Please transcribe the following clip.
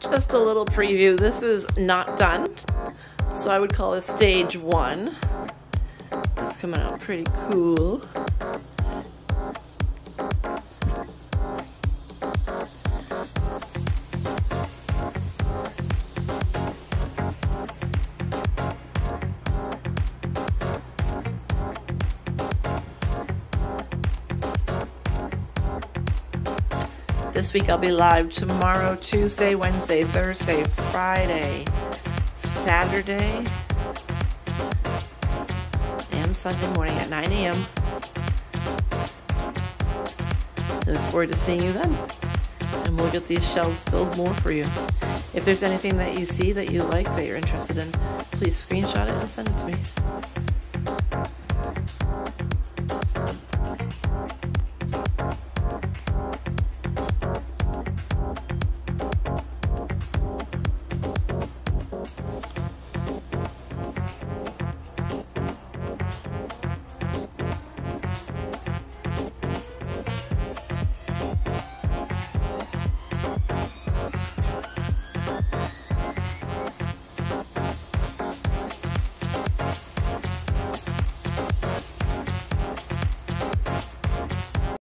just a little preview. This is not done, so I would call it stage 1. It's coming out pretty cool. This week I'll be live tomorrow, Tuesday, Wednesday, Thursday, Friday, Saturday, and Sunday morning at 9 a.m. I look forward to seeing you then. And we'll get these shells filled more for you. If there's anything that you see that you like, that you're interested in, please screenshot it and send it to me.